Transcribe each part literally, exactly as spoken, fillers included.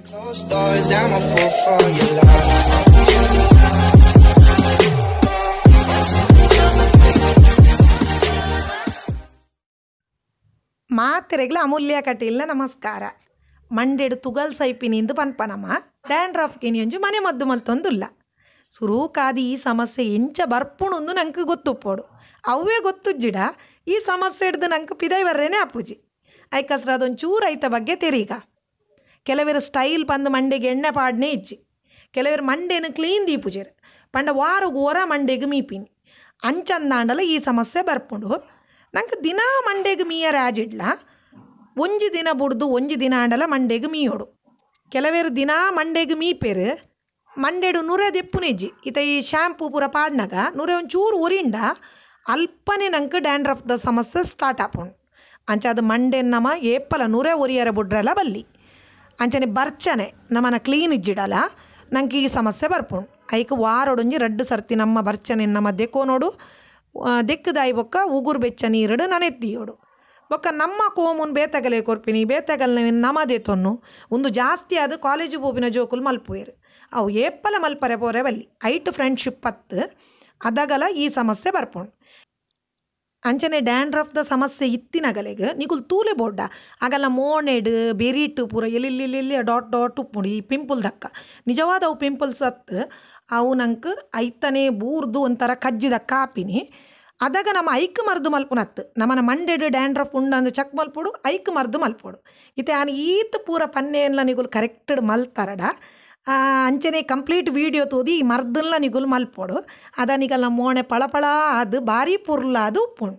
Closed doors, I'm a fool for your love. ಮಾತೆರೆಗ್ಲ ಅಮೂಲ್ಯ ಕಟೀಲ್ನ ನಮಸ್ಕಾರ. ಮಂಡೆಡು ತುಗಲ್ ಸೈಪಿನಿಂದು ಪನ್ಪನಮ dandruff ಗೆನಿಯೊಂಜು ಮನೆ ಮದ್ದು ಮಲ್ತೊಂದುಲ್ಲ. ಸುರೂಕಾದಿ ಈ ಸಮಸ್ಯೆ ಎಂಚ ಬರ್ಪುಣುಂದು ನಂಗೆ ಗೊತ್ತುಪ್ಪೋಡು. ಅವೇ ಗೊತ್ತುಜ್ಜಿಡ ಈ ಸಮಸ್ಯೆ ಹಿಡ್ದು ನಂಗೆ ಪಿದೈ ಬರ್ರೇನೆ ಅಪ್ಪುಜಿ. ಐಕಸ್ರ ಅದೊಂಚೂರು ಐತ ಬಗ್ಗೆ ತೆರೀಗ. ಕೆಲವರು ಸ್ಟೈಲ್ ಪಂದು ಮಂಡೆಗೆ ಎಣ್ಣೆ ಪಾಡ್ನೆ ಇಜ್ಜಿ, ಕೆಲವರು ಮಂಡೆನ ಕ್ಲೀನ್ ದೀಪುಜೆರು ಪಂಡ ವಾರಗು ಹೊರ ಮಂಡೆಗೆ ಮೀಪಿನಿ ಅಂಚಂದಾಂಡಲ ಈ ಸಮಸ್ಯೆ ಬರ್ಪುಂಡು. ನಂಗೆ ದಿನ ಮಂಡೆಗೆ ಮೀಯರ ಆಜಿಡ್ಲ ಒಂಜಿ ದಿನ ಬುಡ್ದು ಒಂಜಿ ದಿನ ಆಂಡಲ ಮಂಡೆಗೆ ಮೀಯೋಡು. ಕೆಲವೇರು ದಿನ ಮಂಡೆಗೆ ಮೀಪೇರು ಮಂಡೆಡು ನುರೆ ದೆಪ್ಪುನೆಜ್ಜಿ ಈತ ಈ ಶ್ಯಾಂಪೂ ಪೂರ ಪಾಡ್ನಾಗ ನುರೆ ಒಂಚೂರು ಉರಿಂಡ ಅಲ್ಪನೆ ನಂಗೆ ಡ್ಯಾಂಡ್ರಫ್ದ ಸಮಸ್ಯೆ ಸ್ಟಾರ್ಟ್ ಆಪುಂಡು. ಅಂಚ ಅದು ಮಂಡೆ ನಮ ಏಪಲ ನುರೆ ಉರಿಯರ ಬುಡ್ರಲ್ಲ ಬಲ್ಲಿ ಅಂಚನೆ ಬರ್ಚನೆ ನಮ್ಮನ ಕ್ಲೀನ್ ಇಜ್ಜಿಡಲ್ಲ ನಂಗೆ ಈ ಸಮಸ್ಯೆ ಬರ್ಪುಂಡು. ಐಕ್ ವಾರೊಡೊಂಜಿ ರಡ್ಡು ಸರ್ತಿ ನಮ್ಮ ಬರ್ಚನೆ ನಮ್ಮ ದೆಕ್ಕೋನೋಡು ದೆಕ್ಕದಾಯಿ ಬೊಕ್ಕ ಉಗುರು ಬೆಚ್ಚ ನೀರುಡು ನನೆತ್ತಿಯೋಡು ಬೊಕ್ಕ ನಮ್ಮ ಕೋಮುನ್ ಬೇತಗಲೆ ಕೊರ್ಪಿನಿ ಬೇತಗಲ್ನ ನಮದೆ ತೊನ್ನು ಒಂದು ಜಾಸ್ತಿ ಅದು ಕಾಲೇಜು ಪೋಪಿನ ಜೋಕುಲು ಮಲ್ಪುವೆರು ಅವು ಏಪಲ ಮಲ್ಪರೆ ಪೋರೆ ಬಲ್ಲಿ ಐಟ್ ಫ್ರೆಂಡ್ಶಿಪ್ ಪತ್ತು ಅದಗಲ ಈ ಸಮಸ್ಯೆ ಬರ್ಪುಂಡು. ಅಂಚನೆ ಡ್ಯಾಂಡ್ರಫ್ದ ಸಮಸ್ಯೆ ಇತ್ತಿನಗಲೆಗೆ ನಿಗುಲ್ ತೂಲೆ ಬೋಡ್ಡ ಆಗಲ್ಲ ಮೋಣೆಡು ಬೆರಿಟ್ಟು ಪೂರ ಎಲ್ಲಿಲ್ಲಿ ಡಾಟ್ ಡಾಟ್ ಉಪ್ಪುಂಡು ಈ ಪಿಂಪಲ್ ದಕ್ಕ ನಿಜವಾದ ಅವು ಪಿಂಪಲ್ಸ್ ಹತ್ತು ಅವು ನಂಗೆ ಐತನೇ ಬೂರ್ದು ಒಂಥರ ಕಜ್ಜಿದ ಕಾಪಿನಿ ಅದಾಗ ನಮ್ಮ ಐಕ್ ಮರ್ದು ಮಲ್ಪುನತ್ತು ನಮ್ಮನ ಮಂಡೆಡು ಡ್ಯಾಂಡ್ರಫ್ ಉಂಡು ಅಂದ್ರೆ ಚಕ್ ಮಲ್ಪೋಡು ಐಕ್ ಮರ್ದು ಮಲ್ಪೋಡು ಇತ್ತೆ ಆನ್ ಈತ್ ಪೂರ ಪನ್ನೆ ಎಲ್ಲ ನಿಗುಲ್ ಕರೆಕ್ಟೆಡ್ ಮಲ್ತಾರಡ ಅಂಚನೆ ಕಂಪ್ಲೀಟ್ ವೀಡಿಯೋ ತೋದಿ ಈ ಮರ್ದಲ್ಲ ನಿಗುಲ್ ಮಲ್ಪೋಡು ಅದನಿಗಲ್ಲ ಮೋಣೆ ಪಳಪಳ ಅದು ಭಾರಿ ಪುರ್ಲ ಅದು ಉಪ್ಪುಂಡು.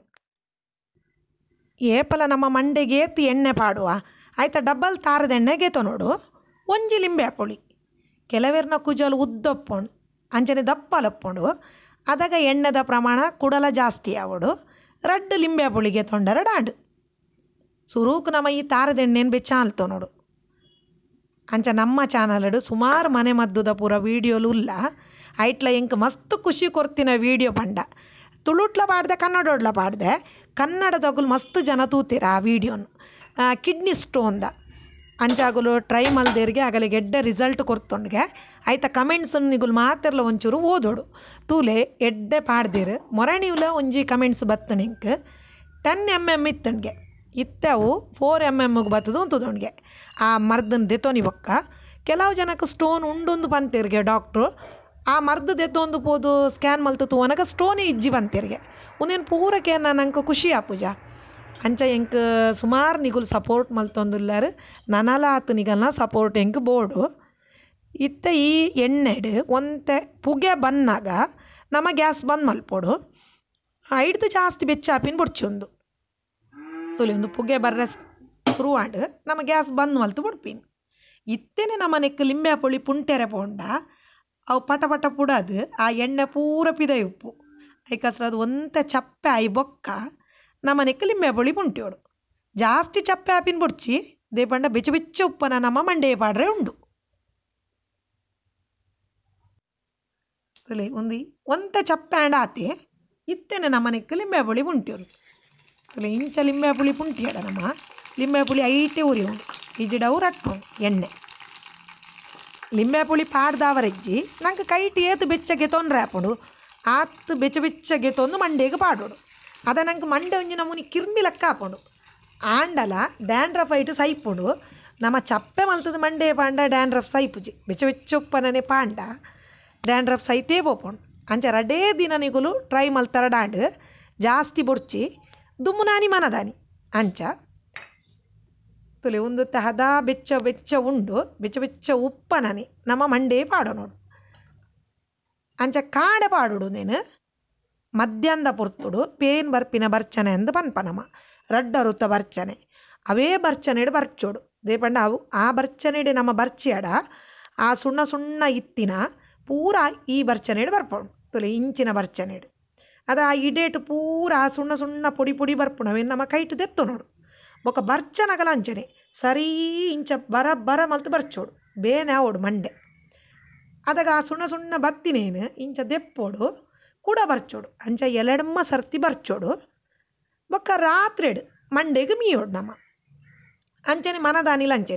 ಏಪಲ ನಮ್ಮ ಮಂಡೆಗೆ ಏತ್ ಎಣ್ಣೆ ಪಾಡುವ ಆಯ್ತಾ ಡಬ್ಬಲ್ ತಾರದ ಎಣ್ಣೆಗೆ ನೋಡು ಒಂಜಿ ಲಿಂಬೆ ಹಾಪೊಳಿ ಕೆಲವೆರ್ನ ಕುಜಲು ಉದ್ದಪ್ಪುಂಡು ಅಂಚನೆ ದಪ್ಪಲಪ್ಪುಂಡು ಅದಾಗ ಎಣ್ಣೆದ ಪ್ರಮಾಣ ಕುಡಲ ಜಾಸ್ತಿ ಆವಡು ರಡ್ಡು ಲಿಂಬೆ ಹಾಪೊಳಿಗೆ ತೊಂಡರ ಡಾಂಡು ಸುರೂಕು ನಮ್ಮ ಈ ತಾರದ ಎಣ್ಣೆನ ಬೆಚ್ಚ ಆಲ್ತೋ ನೋಡು. ಅಂಚ ನಮ್ಮ ಚಾನಲ್ಡು ಸುಮಾರು ಮನೆ ಮದ್ದುದ ಪೂರ ವೀಡಿಯೋಲು ಇಲ್ಲ ಐಟ್ಲ ಎಂಕ್ ಮಸ್ತ್ ಖುಷಿ ಕೊರ್ತಿನ ವೀಡಿಯೋ ಪಂಡ ತುಳುಟ್ಲ ಪಾಡ್ದೆ ಕನ್ನಡೋಡ್ಲ ಪಾಡ್ದೆ ಕನ್ನಡದಾಗುಲು ಮಸ್ತ್ ಜನ ತೂತೀರ ಆ ವೀಡಿಯೋನು ಕಿಡ್ನಿ ಸ್ಟೋನ್ದ ಅಂಚಾಗುಲು ಟ್ರೈ ಮಲ್ದೇರಿಗೆ ಆಗಲಿ ಎಡ್ಡೆ ರಿಸಲ್ಟ್ ಕೊರ್ತೊಂಡ್ಗೆ ಆಯ್ತಾ ಕಮೆಂಟ್ಸ್ ನಿಗುಲು ಮಾತೆರ್ಲ ಒಂಚೂರು ಓದೋಡು ತೂಲೆ ಎಡ್ಡೆ ಪಾಡ್ದಿರು ಮೊರಣಿವ್ಲ ಒಂಜಿ ಕಮೆಂಟ್ಸ್ ಬತ್ತಣಿಂಕ್ ಟೆನ್ ಎಮ್ ಎಮ್ ಇತ್ತಣ್ಗೆ ಇತ್ತವು ಫೋರ್ ಎಮ್ ಎಮ್ಗೆ ಬತ್ತದು ಅಂತದೊಂಡ್ಗೆ ಆ ಮರ್ದನ್ ದೆತೋನಿ ಬೊಕ್ಕ ಕೆಲವು ಜನಕ್ಕೆ ಸ್ಟೋನ್ ಉಂಡೊಂದು ಪಂತಿರ್ಗೆ ಡಾಕ್ಟ್ರು ಆ ಮರ್ದು ದೆತ್ತೊಂದು ಪೋದು ಸ್ಕ್ಯಾನ್ ಮಲ್ತು ತೂವನಗ ಸ್ಟೋನೇ ಇಜ್ಜಿ ಬಂತಿರ್ಗೆ ಒಂದೇನು ಪೂರಕ್ಕೆ ನಂಗೆ ಖುಷಿ ಆಪುಜ ಅಂಚ ಎಂಕ್ ಸುಮಾರು ನಿಗುಲ್ ಸಪೋರ್ಟ್ ಮಲ್ತೊಂದುಲ್ಲಾರು ನನಲ ಆತು ನಿಗಲ್ನ ಸಪೋರ್ಟ್ ಎಂಕ್ ಬೋರ್ಡು ಇತ್ತ ಈ ಎಣ್ಣೆಡು ಒಂತೆ ಪುಗೆ ಬನ್ನಾಗ ನಮ್ಮ ಗ್ಯಾಸ್ ಬಂದ್ ಮಲ್ಪೋಡು ಐಡ್ದು ಜಾಸ್ತಿ ಬೆಚ್ಚಾಪಿನ ಬುಡ್ಚೊಂದು ತುಲಿ ಒಂದು ಪುಗೆ ಬರ್ರೆ ಶುರುವಾಂಡು ನಮ್ಮ ಗ್ಯಾಸ್ ಬಂದ್ ಮಲ್ತು ಬುಡ್ಪಿನ್ ಇತ್ತೇನೆ ನಮ್ಮ ನೆಕ್ ಲಿಂಬೆ ಪೊಳಿ ಪುಂಟೆರೆ ಪೋಂಡ ಅವು ಪಟ ಪಟ ಪುಡದು ಆ ಎಣ್ಣೆ ಪೂರ ಪಿದೆ ಉಪ್ಪು ಐಕಸ್ರ ಅದು ಒಂತೆ ಚಪ್ಪೆ ಆಯಿ ಬೊಕ್ಕ ನಮ್ಮ ನೆಕ್ ಲಿಂಬೆ ಪೊಳಿ ಪುಂಟಿಯೋಡು ಜಾಸ್ತಿ ಚಪ್ಪೆ ಆಪಿನ ಬುಡ್ಚಿ ದೇಪಂಡ ಬೆಚ್ಚ ಬೆಚ್ಚ ಉಪ್ಪನ ನಮ್ಮ ಮಂಡೆ ಪಾಡ್ರೆ ಉಂಡು ಒಂದು ಒಂತೆ ಚಪ್ಪೆ ಆಂಡ ಆತೆ ಇತ್ತೇನೆ ನಮ್ಮ ನೆಕ್ ಲಿಂಬೆ ಪೊಳಿ ಪುಂಟಿಯೋಡು ಇಂಚ ಲಿಂಬೆ ಪುಳಿ ಪುಂಟಿಯಡ ನಮ್ಮ ಲಿಂಬೆ ಪುಳಿ ಐಟೆ ಉರಿ ಉಂಡು ಇಜಿಡವು ರಟ್ಟುಂಡು ಎಣ್ಣೆ ಲಿಂಬೆ ಪುಳಿ ಪಾಡ್ದಾವರೆಜ್ಜಿ ನಂಗೆ ಕೈಟ್ ಏತು ಬೆಚ್ಚಗೆ ತೊಂದರೆ ಹಾಪುಂಡು ಆತು ಬೆಚ್ಚ ಬೆಚ್ಚಗೆ ತೊಂದು ಮಂಡೆಗೆ ಪಾಡೋಡು ಅದ ನಂಗೆ ಮಂಡೆ ಒಂಜಿ ನಮೂನಿ ಕಿರ್ಮಿ ಲೆಕ್ಕ ಹಾಪುಂಡು ಆಂಡಲ ಡ್ಯಾಂಡ್ರಫ್ ಐಟು ಸೈಪುಂಡು ನಮ್ಮ ಚಪ್ಪೆ ಮಲ್ತದ ಮಂಡೆ ಪಾಂಡ ಡ್ಯಾಂಡ್ರಫ್ ಸೈಪುಜಿ ಬೆಚ್ಚ ಬೆಚ್ಚ ಉಪ್ಪನೇ ಪಾಂಡ ಡ್ಯಾಂಡ್ರಫ್ ಸೈತೇ ಬೋಪುಂಡು ಅಂಚ ರಡೇ ದಿನ ನಿಗುಲು ಟ್ರೈ ಮಲ್ತರ ಡಾಂಡು ಜಾಸ್ತಿ ಬೊಡ್ಚಿ ದುಮ್ಮುನಾನಿ ಮನದಾನಿ ಅಂಚ ತುಲೆ ಒಂದು ಹದ ಬೆಚ್ಚ ಬೆಚ್ಚ ಉಂಡು ಬೆಚ್ಚ ಬೆಚ್ಚ ಉಪ್ಪನನಿ ನಮ್ಮ ಮಂಡೆ ಪಾಡೋ ನೋಡು ಅಂಚ ಕಾಡೆ ಪಾಡುಡು ನೇನು ಮಧ್ಯಾಹ್ನದ ಪುರ್ತುಡು ಪೇನ್ ಬರ್ಪಿನ ಬರ್ಚನೆ ಅಂದು ಪನ್ಪನಮ ರಡ್ಡ ಋತ ಬರ್ಚನೆ ಅವೇ ಬರ್ಚನೆಡು ಬರ್ಚೋಡು ದೇಪಂಡ ಅವು ಆ ಬರ್ಚನೆಡು ನಮ್ಮ ಬರ್ಚಿಯಡ ಆ ಸುಣ್ಣ ಸುಣ್ಣ ಇತ್ತಿನ ಪೂರ ಈ ಬರ್ಚನೆಡು ಬರ್ಪೋಡು ತುಲೆ ಇಂಚಿನ ಬರ್ಚನೆಡು ಅದ ಆ ಇಡೇಟು ಪೂರ ಆ ಸುಣ್ಣ ಸುಣ್ಣ ಪುಡಿ ಪುಡಿ ಬರ್ಪುಣವೆ ನಮ್ಮ ಕೈಟು ದೆತ್ತು ನೋಡು ಬೊಕ್ಕ ಬರ್ಚನಗಲ ಅಂಚನೆ ಸರಿ ಇಂಚ ಬರ ಬರ ಮಲ್ತು ಬರ್ಚೋಡು ಬೇನೆ ಆವೋಡು ಮಂಡೆ ಅದಾಗ ಆ ಸುಣ್ಣ ಸುಣ್ಣ ಬತ್ತಿನೇನು ಇಂಚ ದೆಪ್ಪೋಡು ಕೂಡ ಬರ್ಚೋಡು ಅಂಚ ಎಲೆಡಮ್ಮ ಸರ್ತಿ ಬರ್ಚೋಡು ಬೊಕ್ಕ ರಾತ್ರಿಡು ಮಂಡೆಗೆ ಮೀಯೋಡು ನಮ್ಮ ಅಂಚನೆ ಮನದಾನಿಲ ಅಂಚನೆ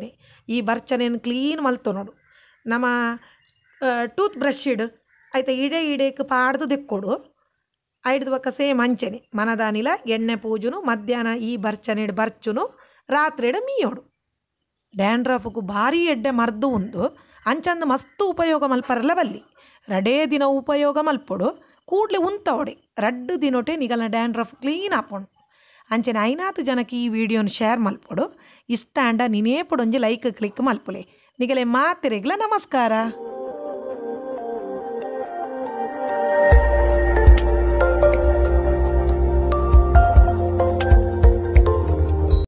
ಈ ಬರ್ಚನೇನು ಕ್ಲೀನ್ ಮಲ್ತು ನೋಡು. ನಮ್ಮ ಟೂತ್ ಬ್ರಷ್ ಇಡು ಆಯ್ತಾ, ಇಡೆ ಇಡೇക്ക് ಪಾಡ್ದು ದೆಕ್ಕೊಡು. ಐಡ್ದು ಬಕ್ಕ ಸೇಮ್ ಅಂಚೆನೆ ಮನದಾನಿಲ ಎಣ್ಣೆ ಪೂಜುನು ಮಧ್ಯಾಹ್ನ ಈ ಬರ್ಚನೆಡು ಬರ್ಚುನು ರಾತ್ರಿಡು ಮೀಯೋಡು. ಡ್ಯಾಂಡ್ರಫ್ಗೂ ಭಾರಿ ಎಡ್ಡೆ ಮರ್ದು ಉಂದು ಅಂಚಂದ ಮಸ್ತ್ ಉಪಯೋಗ ಮಲ್ಪರಲ್ಲ ಬಲ್ಲಿ. ರಡೇ ದಿನ ಉಪಯೋಗ ಮಲ್ಪೊಡು ಕೂಡ್ಲೆ ಉಂತವಡೆ ರಡ್ಡು ದಿನೊಟೆ ನಿಗಲ್ನ ಡ್ಯಾಂಡ್ರಫ್ ಕ್ಲೀನ್ ಆಪುಂಡು. ಅಂಚನೆ ಐನಾತು ಜನಕ್ಕೆ ಈ ವಿಡಿಯೋನ ಶೇರ್ ಮಲ್ಪೊಡು. ಇಷ್ಟ ಅಂಡ ನಿನೇ ಪುಡೊಂಜಿ ಲೈಕ್ ಕ್ಲಿಕ್ ಮಲ್ಪುಲೆ. ನಿಗಲೆ ಮಾತೆರೆಗ್ಲ ನಮಸ್ಕಾರ.